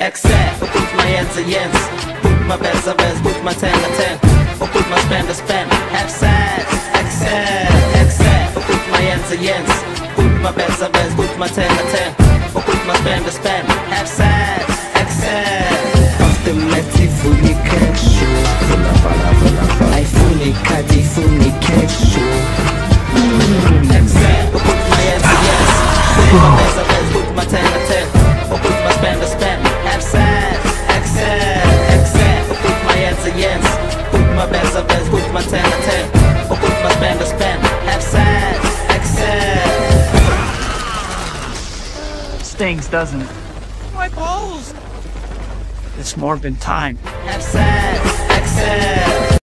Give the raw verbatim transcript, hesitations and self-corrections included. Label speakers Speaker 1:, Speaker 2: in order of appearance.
Speaker 1: Accept, put my hands a yens, put my best a best, put my ten a ten, or put my spend a spend, have sex. Accept, accept, put my hands a yens, put my best a best, put my ten a ten, or put my spend a spend, have sex. Accept.
Speaker 2: Automatic fully cash, I fully cut it, fully cash.
Speaker 1: Accept, put my hands a yens, put my best a best, put my ten a ten, or put my spend a spend, have sex. Accept, accept, put my hands a yens, put my best a best, put my ten a ten, or put my spend a spend, have sex. Accept.
Speaker 3: Stings, doesn't it?
Speaker 4: My balls!
Speaker 3: It's Morbin time.
Speaker 1: Have sex. Accept.